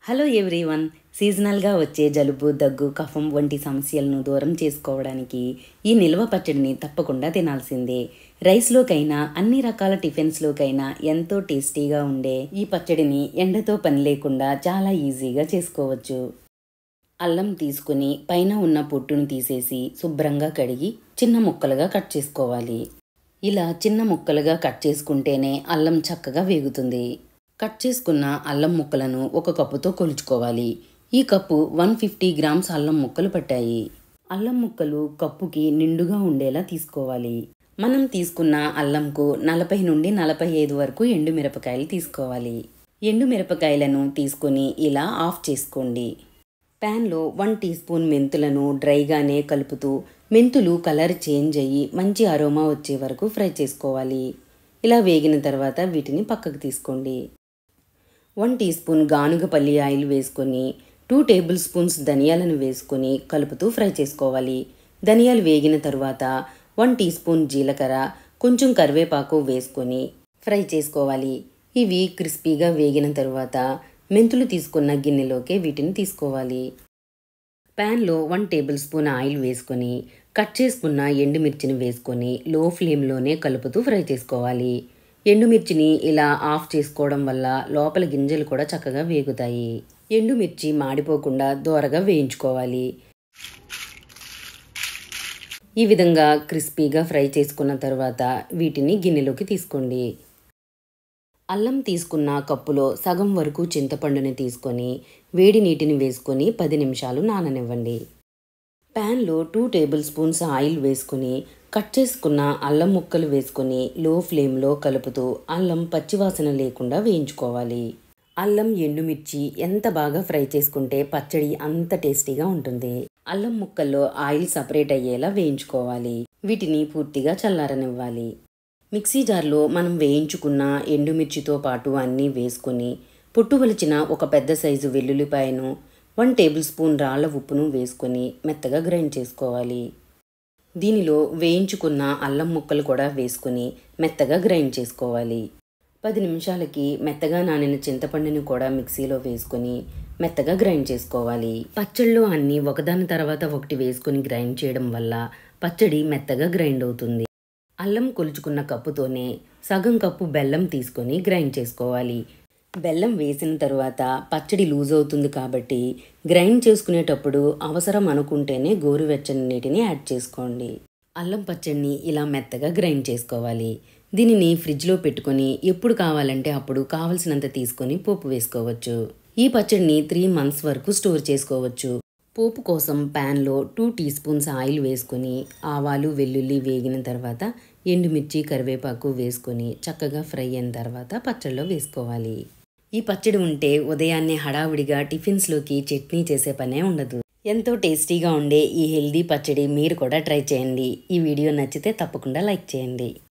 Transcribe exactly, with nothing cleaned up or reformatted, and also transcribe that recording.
Hello everyone. సీజనల్గా వచ్చే జలుబు, దగ్గు, కఫం వంటి సమస్యలను దూరం చేసుకోవడానికి ఈ నిల్వ పచ్చడిని తప్పకుండా తినాల్సిందే. రైస్లోకైనా అన్ని రకాల టిఫిన్స్లోకైనా ఎంతో టేస్టీగా ఉండే ఈ పచ్చడిని ఎండతో పని లేకుండా చాలా ఈజీగా చేసుకోవచ్చు. అల్లం తీసుకుని పైన ఉన్న పొట్టును తీసేసి శుభ్రంగా కడిగి చిన్న ముక్కలుగా కట్ చేసుకోవాలి. ఇలా చిన్న ముక్కలుగా కట్ చేసుకుంటేనే అల్లం చక్కగా వేగుతుంది. కట్ చేసుకున్న అల్లం ముక్కలను ఒక కప్పుతో కొలుచుకోవాలి. ఈ కప్పు వన్ ఫిఫ్టీ గ్రామ్స్ అల్లం ముక్కలు పట్టాయి. అల్లం ముక్కలు కప్పుకి నిండుగా ఉండేలా తీసుకోవాలి. మనం తీసుకున్న అల్లంకు నలభై నుండి నలభై ఐదు వరకు ఎండుమిరపకాయలు తీసుకోవాలి. ఎండుమిరపకాయలను తీసుకొని ఇలా ఆఫ్ చేసుకోండి. ప్యాన్లో వన్ టీ స్పూన్ మెంతులను డ్రైగానే కలుపుతూ మెంతులు కలర్ చేంజ్ అయ్యి మంచి అరోమా వచ్చే వరకు ఫ్రై చేసుకోవాలి. ఇలా వేగిన తర్వాత వీటిని పక్కకు తీసుకోండి. వన్ టీ స్పూన్ గానుగపల్లి ఆయిల్ వేసుకొని టూ టేబుల్ స్పూన్స్ ధనియాలను వేసుకొని కలుపుతూ ఫ్రై చేసుకోవాలి. ధనియాలు వేగిన తర్వాత వన్ టీ స్పూన్ జీలకర్ర, కొంచెం కరివేపాకు వేసుకొని ఫ్రై చేసుకోవాలి. ఇవి క్రిస్పీగా వేగిన తర్వాత మెంతులు తీసుకున్న గిన్నెలోకి వీటిని తీసుకోవాలి. ప్యాన్లో వన్ టేబుల్ స్పూన్ ఆయిల్ వేసుకొని కట్ చేసుకున్న ఎండుమిర్చిని వేసుకొని లో ఫ్లేమ్లోనే కలుపుతూ ఫ్రై చేసుకోవాలి. ఎండుమిర్చిని ఇలా ఆఫ్ చేసుకోవడం వల్ల లోపల గింజలు కూడా చక్కగా వేగుతాయి. ఎండుమిర్చి మాడిపోకుండా దోరగా వేయించుకోవాలి. ఈ విధంగా క్రిస్పీగా ఫ్రై చేసుకున్న తర్వాత వీటిని గిన్నెలోకి తీసుకోండి. అల్లం తీసుకున్న కప్పులో సగం వరకు చింతపండుని తీసుకొని వేడి నీటిని వేసుకొని పది నిమిషాలు నాననివ్వండి. ప్యాన్లో టూ టేబుల్ స్పూన్స్ ఆయిల్ వేసుకొని కట్ చేసుకున్న అల్లం ముక్కలు వేసుకొని లో ఫ్లేమ్లో కలుపుతూ అల్లం పచ్చివాసన లేకుండా వేయించుకోవాలి. అల్లం, ఎండుమిర్చి ఎంత బాగా ఫ్రై చేసుకుంటే పచ్చడి అంత టేస్టీగా ఉంటుంది. అల్లం ముక్కల్లో ఆయిల్ సపరేట్ అయ్యేలా వేయించుకోవాలి. వీటిని పూర్తిగా చల్లారనివ్వాలి. మిక్సీ జార్లో మనం వేయించుకున్న ఎండుమిర్చితో పాటు అన్నీ వేసుకొని పొట్టు వలిచిన ఒక పెద్ద సైజు వెల్లుల్లిపాయను, వన్ టేబుల్ స్పూన్ రాళ్ల ఉప్పును వేసుకొని మెత్తగా గ్రైండ్ చేసుకోవాలి. దీనిలో వేయించుకున్న అల్లం ముక్కలు కూడా వేసుకొని మెత్తగా గ్రైండ్ చేసుకోవాలి. పది నిమిషాలకి మెత్తగా నానిన చింతపండుని కూడా మిక్సీలో వేసుకొని మెత్తగా గ్రైండ్ చేసుకోవాలి. పచ్చళ్ళు అన్నీ ఒకదాని తర్వాత ఒకటి వేసుకొని గ్రైండ్ చేయడం వల్ల పచ్చడి మెత్తగా గ్రైండ్ అవుతుంది. అల్లం కొలుచుకున్న కప్పుతోనే సగం కప్పు బెల్లం తీసుకొని గ్రైండ్ చేసుకోవాలి. బెల్లం వేసిన తర్వాత పచ్చడి లూజ్ అవుతుంది కాబట్టి గ్రైండ్ చేసుకునేటప్పుడు అవసరం అనుకుంటేనే గోరువెచ్చని నీటిని యాడ్ చేసుకోండి. అల్లం పచ్చడిని ఇలా మెత్తగా గ్రైండ్ చేసుకోవాలి. దీనిని ఫ్రిడ్జ్లో పెట్టుకొని ఎప్పుడు కావాలంటే అప్పుడు కావలసినంత తీసుకొని పోపు వేసుకోవచ్చు. ఈ పచ్చడిని త్రీ మంత్స్ వరకు స్టోర్ చేసుకోవచ్చు. పోపు కోసం ప్యాన్లో టూ టీ స్పూన్స్ ఆయిల్ వేసుకొని ఆవాలు, వెల్లుల్లి వేగిన తర్వాత ఎండుమిర్చి, కరివేపాకు వేసుకొని చక్కగా ఫ్రై అయిన తర్వాత పచ్చడిలో వేసుకోవాలి. ఈ పచ్చడి ఉంటే ఉదయాన్నే హడావుడిగా టిఫిన్స్లోకి చట్నీ చేసే పనే ఉండదు. ఎంతో టేస్టీగా ఉండే ఈ హెల్దీ పచ్చడి మీరు కూడా ట్రై చేయండి. ఈ వీడియో నచ్చితే తప్పకుండా లైక్ చేయండి.